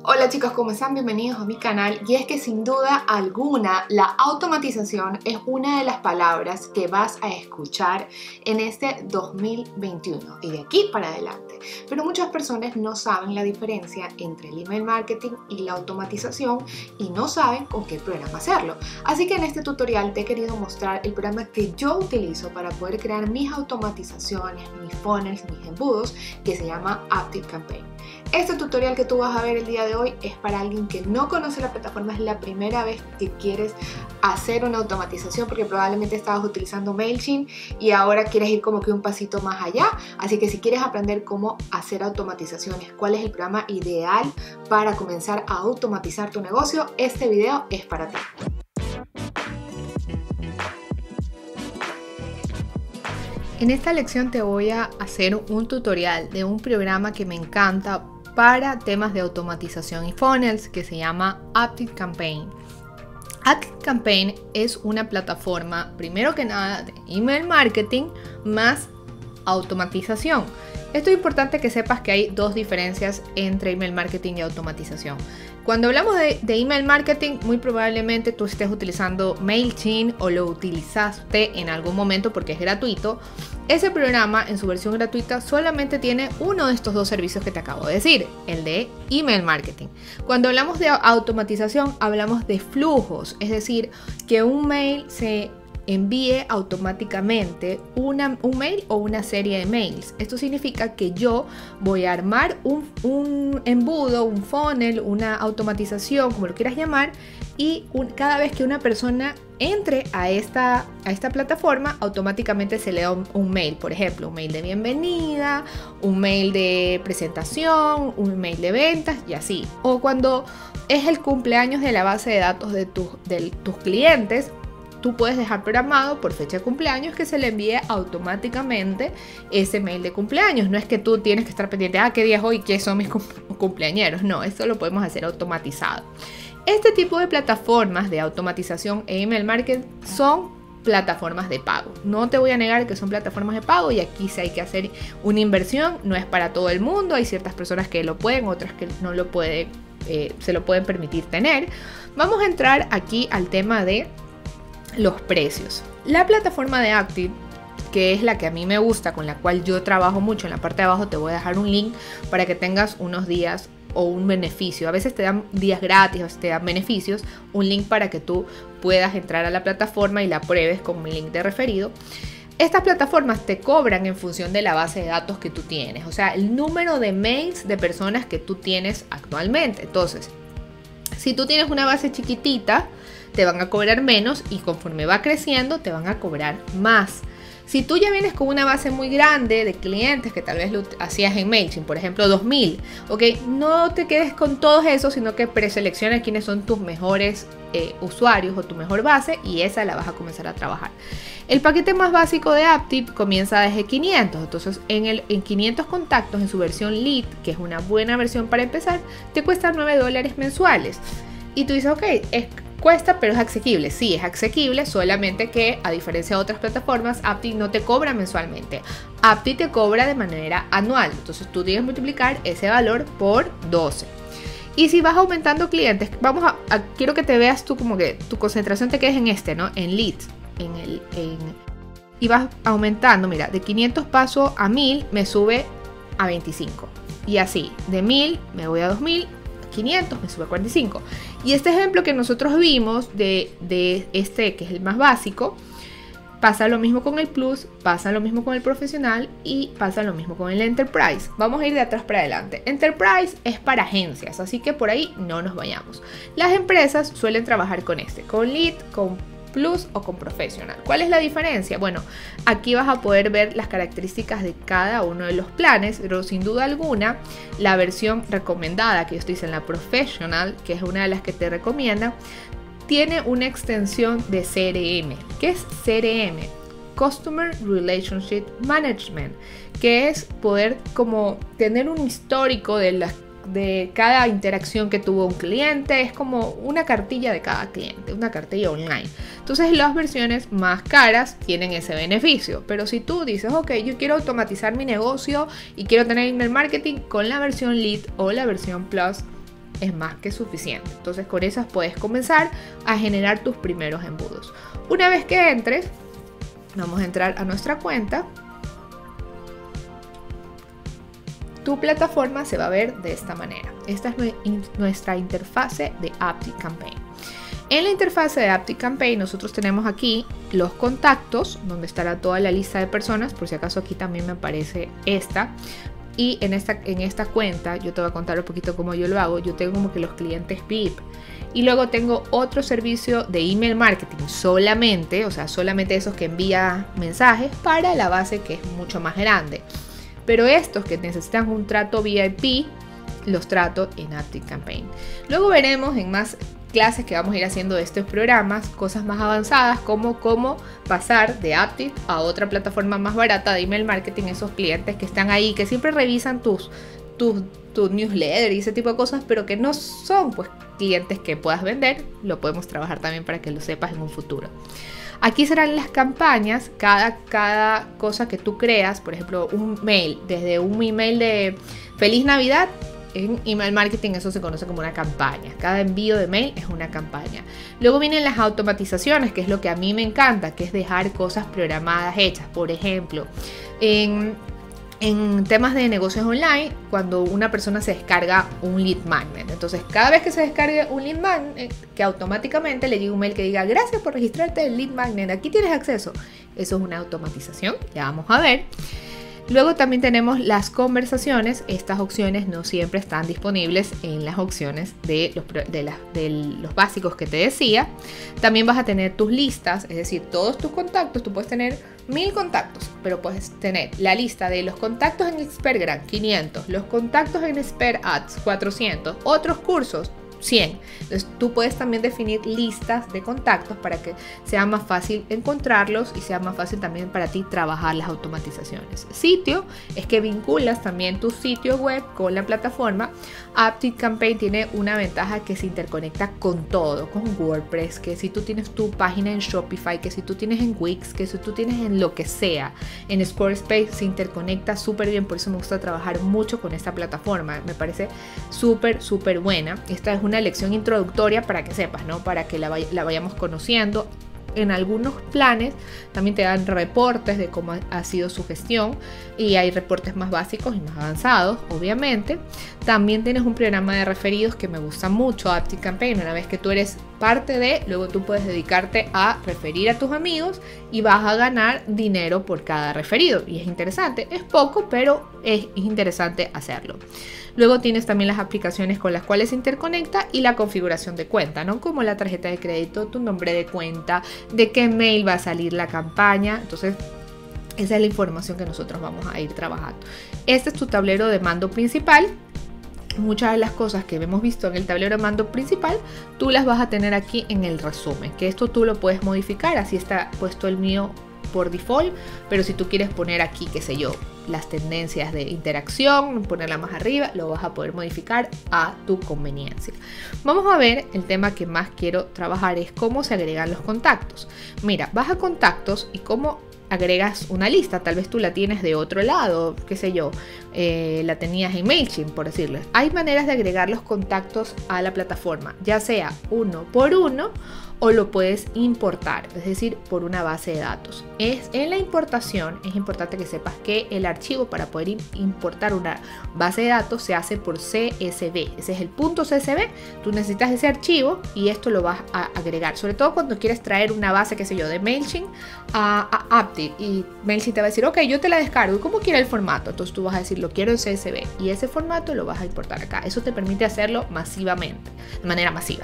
Hola chicos, ¿cómo están? Bienvenidos a mi canal. Y es que sin duda alguna la automatización es una de las palabras que vas a escuchar en este 2021 y de aquí para adelante. Pero muchas personas no saben la diferencia entre el email marketing y la automatización y no saben con qué programa hacerlo. Así que en este tutorial te he querido mostrar el programa que yo utilizo para poder crear mis automatizaciones, mis funnels, mis embudos, que se llama ActiveCampaign. Este tutorial que tú vas a ver el día de hoy es para alguien que no conoce la plataforma, es la primera vez que quieres hacer una automatización porque probablemente estabas utilizando MailChimp y ahora quieres ir como que un pasito más allá. Así que si quieres aprender cómo hacer automatizaciones, cuál es el programa ideal para comenzar a automatizar tu negocio, este video es para ti. En esta lección te voy a hacer un tutorial de un programa que me encanta para temas de automatización y funnels que se llama ActiveCampaign. ActiveCampaign es una plataforma, primero que nada, de email marketing más automatización. Esto es importante que sepas que hay dos diferencias entre email marketing y automatización. Cuando hablamos de email marketing, muy probablemente tú estés utilizando MailChimp o lo utilizaste en algún momento porque es gratuito. Ese programa en su versión gratuita solamente tiene uno de estos dos servicios que te acabo de decir, el de email marketing. Cuando hablamos de automatización, hablamos de flujos, es decir, que un mail se envíe automáticamente un mail o una serie de mails. Esto significa que yo voy a armar un embudo, un funnel, una automatización, como lo quieras llamar, y cada vez que una persona entre a esta plataforma, automáticamente se le da un mail, por ejemplo, un mail de bienvenida, un mail de presentación, un mail de ventas y así. O cuando es el cumpleaños de la base de datos de tus clientes, tú puedes dejar programado por fecha de cumpleaños que se le envíe automáticamente ese mail de cumpleaños. No es que tú tienes que estar pendiente, qué día es hoy, qué son mis cumpleañeros. No, esto lo podemos hacer automatizado. Este tipo de plataformas de automatización e email marketing son plataformas de pago. No te voy a negar que son plataformas de pago y aquí sí hay que hacer una inversión. No es para todo el mundo. Hay ciertas personas que lo pueden, otras que no lo pueden, se lo pueden permitir tener. Vamos a entrar aquí al tema de los precios. La plataforma de Active, que es la que a mí me gusta, con la cual yo trabajo mucho, en la parte de abajo te voy a dejar un link para que tengas unos días o un beneficio. A veces te dan días gratis, a veces te dan beneficios, un link para que tú puedas entrar a la plataforma y la pruebes con mi link de referido. Estas plataformas te cobran en función de la base de datos que tú tienes, o sea, el número de mails de personas que tú tienes actualmente. Entonces, si tú tienes una base chiquitita, te van a cobrar menos y conforme va creciendo te van a cobrar más. Si tú ya vienes con una base muy grande de clientes que tal vez lo hacías en MailChimp, por ejemplo 2000, ¿ok? No te quedes con todos esos, sino que preselecciona quiénes son tus mejores usuarios o tu mejor base y esa la vas a comenzar a trabajar. El paquete más básico de Active comienza desde 500, entonces en 500 contactos en su versión Lead, que es una buena versión para empezar, te cuesta $9 mensuales. Y tú dices, ok, cuesta, pero es asequible. Sí, es asequible, solamente que a diferencia de otras plataformas, Active no te cobra mensualmente. Active te cobra de manera anual. Entonces tú tienes que multiplicar ese valor por 12. Y si vas aumentando clientes, quiero que te veas tú como que tu concentración te quedes en ¿no? En leads. Y vas aumentando, mira, de 500 paso a 1000 me sube a 25. Y así, de 1000 me voy a 2000. 500 me sube a 45. Y este ejemplo que nosotros vimos de este, que es el más básico, pasa lo mismo con el Plus, pasa lo mismo con el Profesional y pasa lo mismo con el Enterprise. Vamos a ir de atrás para adelante. Enterprise es para agencias, así que por ahí no nos vayamos. Las empresas suelen trabajar con con Lead, con Plus o con Professional. ¿Cuál es la diferencia? Bueno, aquí vas a poder ver las características de cada uno de los planes, pero sin duda alguna la versión recomendada, que yo estoy en la Professional, que es una de las que te recomienda, tiene una extensión de CRM. ¿Qué es CRM? Customer Relationship Management, que es poder como tener un histórico de cada interacción que tuvo un cliente. Es como una cartilla de cada cliente, una cartilla online. Entonces las versiones más caras tienen ese beneficio, pero si tú dices, ok, yo quiero automatizar mi negocio y quiero tener email marketing con la versión Lead o la versión Plus, es más que suficiente. Entonces con esas puedes comenzar a generar tus primeros embudos. Una vez que entres, vamos a entrar a nuestra cuenta. Tu plataforma se va a ver de esta manera. Esta es nuestra interfase de ActiveCampaign. En la interfase de ActiveCampaign nosotros tenemos aquí los contactos, donde estará toda la lista de personas. Por si acaso aquí también me aparece esta. Y en esta cuenta, yo te voy a contar un poquito cómo yo lo hago. Yo tengo como que los clientes VIP. Y luego tengo otro servicio de email marketing solamente, o sea, solamente esos que envía mensajes para la base que es mucho más grande. Pero estos que necesitan un trato VIP, los trato en ActiveCampaign. Luego veremos en más clases que vamos a ir haciendo de estos programas, cosas más avanzadas como cómo pasar de Active a otra plataforma más barata de email marketing, esos clientes que están ahí, que siempre revisan tu newsletter y ese tipo de cosas, pero que no son pues clientes que puedas vender. Lo podemos trabajar también para que lo sepas en un futuro. Aquí serán las campañas, cada cosa que tú creas, por ejemplo un mail, desde un email de Feliz Navidad. En email marketing eso se conoce como una campaña. Cada envío de mail es una campaña. Luego vienen las automatizaciones, que es lo que a mí me encanta, que es dejar cosas programadas hechas. Por ejemplo, en temas de negocios online, cuando una persona se descarga un lead magnet. Entonces, cada vez que se descargue un lead magnet, que automáticamente le llegue un mail que diga gracias por registrarte en el lead magnet, aquí tienes acceso. Eso es una automatización, ya vamos a ver. Luego también tenemos las conversaciones. Estas opciones no siempre están disponibles en las opciones de los básicos que te decía. También vas a tener tus listas, es decir, todos tus contactos. Tú puedes tener 1000 contactos, pero puedes tener la lista de los contactos en Expertgram 500, los contactos en Expert Ads 400, otros cursos 100. Entonces tú puedes también definir listas de contactos para que sea más fácil encontrarlos y sea más fácil también para ti trabajar las automatizaciones. Sitio es que vinculas también tu sitio web con la plataforma. ActiveCampaign tiene una ventaja que se interconecta con todo, con WordPress, que si tú tienes tu página en Shopify, que si tú tienes en Wix, que si tú tienes en lo que sea, en Squarespace se interconecta súper bien. Por eso me gusta trabajar mucho con esta plataforma, me parece súper buena. Esta es una lección introductoria para que sepas, ¿no? Para que la vayamos conociendo. En algunos planes también te dan reportes de cómo ha sido su gestión y hay reportes más básicos y más avanzados, obviamente. También tienes un programa de referidos que me gusta mucho, ActiveCampaign. Una vez que tú eres parte de, luego tú puedes dedicarte a referir a tus amigos y vas a ganar dinero por cada referido. Y es interesante, es poco, pero es interesante hacerlo. Luego tienes también las aplicaciones con las cuales se interconecta y la configuración de cuenta, ¿no? Como la tarjeta de crédito, tu nombre de cuenta, de qué mail va a salir la campaña. Entonces, esa es la información que nosotros vamos a ir trabajando. Este es tu tablero de mando principal. Muchas de las cosas que hemos visto en el tablero de mando principal, tú las vas a tener aquí en el resumen, que esto tú lo puedes modificar. Así está puesto el mío por default, pero si tú quieres poner aquí, qué sé yo, las tendencias de interacción, ponerla más arriba, lo vas a poder modificar a tu conveniencia. Vamos a ver, el tema que más quiero trabajar es cómo se agregan los contactos. Mira, vas a contactos y cómo agregas una lista. Tal vez tú la tienes de otro lado, qué sé yo, la tenías en MailChimp, por decirles. Hay maneras de agregar los contactos a la plataforma, ya sea uno por uno o lo puedes importar, es decir, por una base de datos. En la importación es importante que sepas que el archivo para poder importar una base de datos se hace por CSV. Ese es el punto CSV. Tú necesitas ese archivo y esto lo vas a agregar, sobre todo cuando quieres traer una base, qué sé yo, de MailChimp a Aptiv, y MailChimp te va a decir, ok, yo te la descargo, ¿y cómo quiero el formato? Entonces tú vas a decir, lo quiero en CSV, y ese formato lo vas a importar acá. Eso te permite hacerlo masivamente, de manera masiva.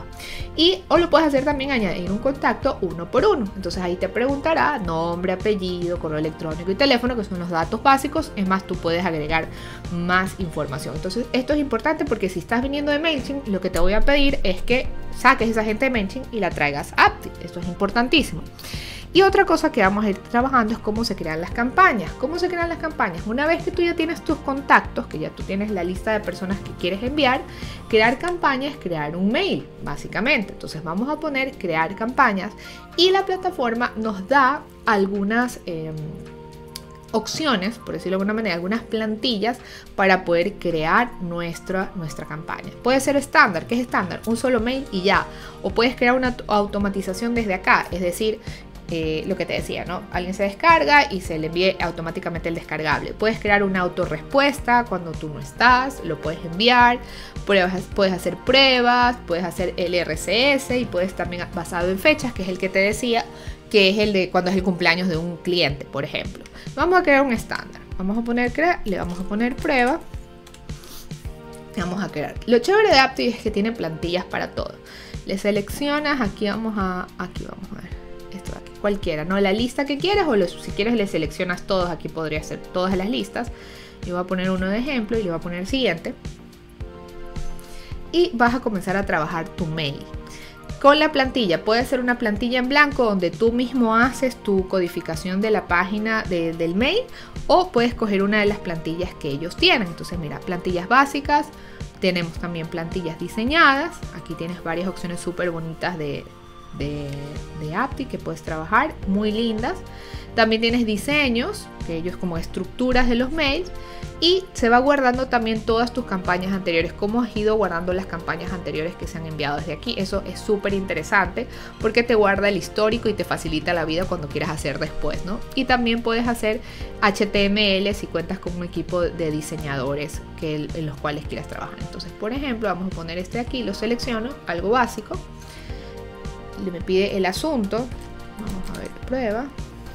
O lo puedes hacer también añadir un contacto uno por uno. Entonces ahí te preguntará nombre, apellido, correo electrónico y teléfono, que son los datos básicos. Es más, tú puedes agregar más información. Entonces esto es importante porque si estás viniendo de MailChimp, lo que te voy a pedir es que saques esa gente de MailChimp y la traigas a Aptiv. Esto es importantísimo. Y otra cosa que vamos a ir trabajando es cómo se crean las campañas. ¿Cómo se crean las campañas? Una vez que tú ya tienes tus contactos, que ya tú tienes la lista de personas que quieres enviar, crear campañas es crear un mail, básicamente. Entonces vamos a poner crear campañas y la plataforma nos da algunas opciones, por decirlo de alguna manera, algunas plantillas para poder crear nuestra campaña. Puede ser estándar. ¿Qué es estándar? Un solo mail y ya. O puedes crear una automatización desde acá, es decir, lo que te decía, ¿no? Alguien se descarga y se le envíe automáticamente el descargable. Puedes crear una autorrespuesta cuando tú no estás, lo puedes enviar, puedes hacer pruebas, puedes hacer el RCS y puedes también, basado en fechas, que es el que te decía, que es el de cuando es el cumpleaños de un cliente, por ejemplo. Vamos a crear un estándar. Vamos a poner le vamos a poner prueba. Vamos a crear. Lo chévere de Aptiv es que tiene plantillas para todo. Le seleccionas, aquí vamos a ver. Esto de aquí, cualquiera, ¿no? La lista que quieras o si quieres le seleccionas todos. Aquí podría ser todas las listas. Yo voy a poner uno de ejemplo y le voy a poner el siguiente. Y vas a comenzar a trabajar tu mail. Con la plantilla, puede ser una plantilla en blanco donde tú mismo haces tu codificación de la página del mail, o puedes coger una de las plantillas que ellos tienen. Entonces mira, plantillas básicas, tenemos también plantillas diseñadas. Aquí tienes varias opciones súper bonitas de Aptiv que puedes trabajar, muy lindas. También tienes diseños, que ellos como estructuras de los mails, y se va guardando también todas tus campañas anteriores, cómo has ido guardando las campañas anteriores que se han enviado desde aquí. Eso es súper interesante porque te guarda el histórico y te facilita la vida cuando quieras hacer después, ¿no? Y también puedes hacer HTML si cuentas con un equipo de diseñadores en los cuales quieras trabajar. Entonces, por ejemplo, vamos a poner este aquí, lo selecciono, algo básico. Me pide el asunto, vamos a ver, prueba,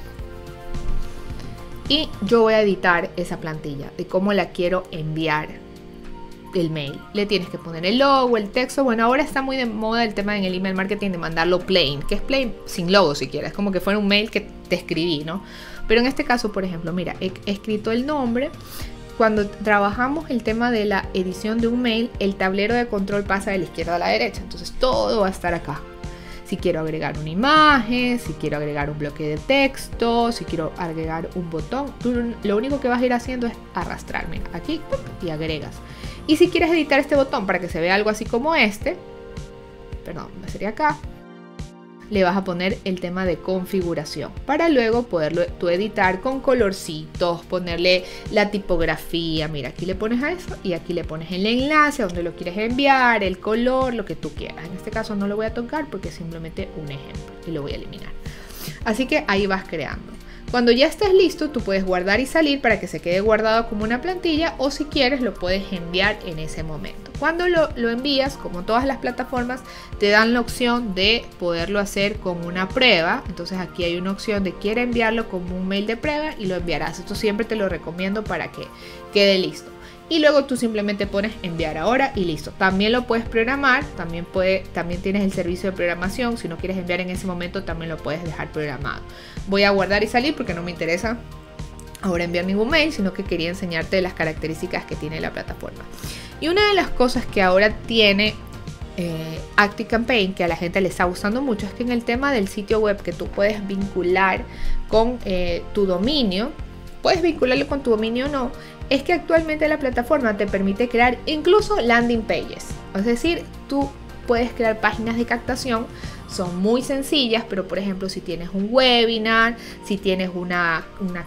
y yo voy a editar esa plantilla de cómo la quiero enviar el mail. Le tienes que poner el logo, el texto. Bueno, ahora está muy de moda el tema en el email marketing de mandarlo plain, que es plain sin logo siquiera, es como que fuera un mail que te escribí, ¿no? Pero en este caso, por ejemplo, mira, he escrito el nombre. Cuando trabajamos el tema de la edición de un mail, el tablero de control pasa de la izquierda a la derecha, entonces todo va a estar acá. Si quiero agregar una imagen, si quiero agregar un bloque de texto, si quiero agregar un botón, tú lo único que vas a ir haciendo es arrastrar, mira, aquí y agregas. Y si quieres editar este botón para que se vea algo así como este, perdón, sería acá, le vas a poner el tema de configuración para luego poderlo tú editar con colorcitos, ponerle la tipografía. Mira, aquí le pones a eso y aquí le pones el enlace a donde lo quieres enviar, el color, lo que tú quieras. En este caso no lo voy a tocar porque es simplemente un ejemplo y lo voy a eliminar. Así que ahí vas creando. Cuando ya estés listo, tú puedes guardar y salir para que se quede guardado como una plantilla, o si quieres lo puedes enviar en ese momento. Cuando lo envías, como todas las plataformas, te dan la opción de poderlo hacer con una prueba. Entonces aquí hay una opción de quiere enviarlo como un mail de prueba y lo enviarás. Esto siempre te lo recomiendo para que quede listo. Y luego tú simplemente pones enviar ahora y listo. También lo puedes programar, también tienes el servicio de programación. Si no quieres enviar en ese momento, también lo puedes dejar programado. Voy a guardar y salir porque no me interesa ahora enviar ningún mail, sino que quería enseñarte las características que tiene la plataforma. Y una de las cosas que ahora tiene ActiveCampaign, que a la gente le está gustando mucho, es que en el tema del sitio web que tú puedes vincular con tu dominio, puedes vincularlo con tu dominio o no, es que actualmente la plataforma te permite crear incluso landing pages. Es decir, tú puedes crear páginas de captación, son muy sencillas, pero por ejemplo si tienes un webinar, si tienes una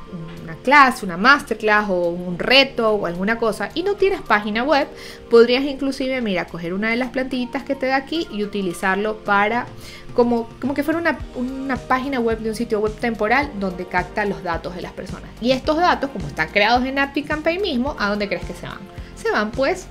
clase, una masterclass o un reto o alguna cosa y no tienes página web, podrías inclusive, mira, coger una de las plantillitas que te da aquí y utilizarlo para como que fuera una página web de un sitio web temporal donde capta los datos de las personas. Y estos datos, como están creados en ActiveCampaign mismo, ¿a dónde crees que se van? Se van pues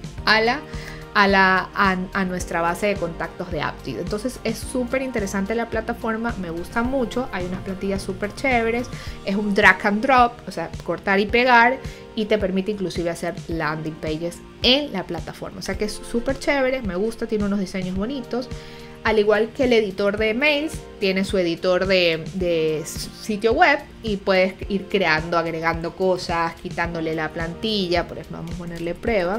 a nuestra base de contactos de Aptiv. Entonces es súper interesante la plataforma, me gusta mucho, hay unas plantillas súper chéveres, es un drag and drop, o sea, cortar y pegar, y te permite inclusive hacer landing pages en la plataforma, o sea que es súper chévere, me gusta, tiene unos diseños bonitos. Al igual que el editor de mails, tiene su editor de sitio web y puedes ir creando, agregando cosas, quitándole la plantilla. Por ejemplo, vamos a ponerle prueba.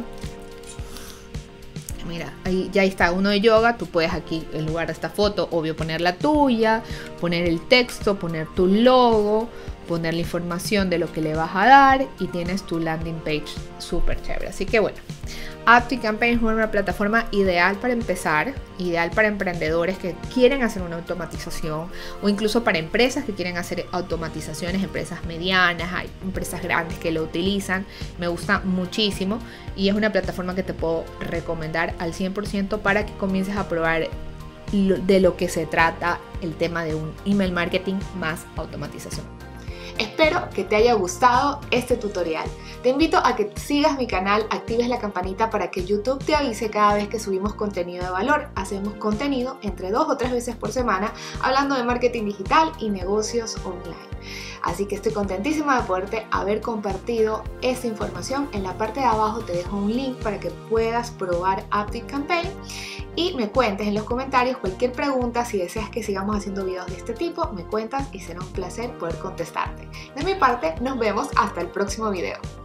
Mira, ahí ya está uno de yoga. Tú puedes aquí, en lugar de esta foto, obvio poner la tuya, poner el texto, poner tu logo, poner la información de lo que le vas a dar y tienes tu landing page súper chévere. Así que bueno, ActiveCampaign es una plataforma ideal para empezar, ideal para emprendedores que quieren hacer una automatización o incluso para empresas que quieren hacer automatizaciones, empresas medianas, hay empresas grandes que lo utilizan. Me gusta muchísimo y es una plataforma que te puedo recomendar al 100% para que comiences a probar de lo que se trata el tema de un email marketing más automatización. Espero que te haya gustado este tutorial. Te invito a que sigas mi canal, actives la campanita para que YouTube te avise cada vez que subimos contenido de valor. Hacemos contenido entre 2 o 3 veces por semana hablando de marketing digital y negocios online. Así que estoy contentísima de poderte haber compartido esta información. En la parte de abajo te dejo un link para que puedas probar ActiveCampaign y me cuentes en los comentarios cualquier pregunta. Si deseas que sigamos haciendo videos de este tipo, me cuentas y será un placer poder contestarte. De mi parte, nos vemos hasta el próximo video.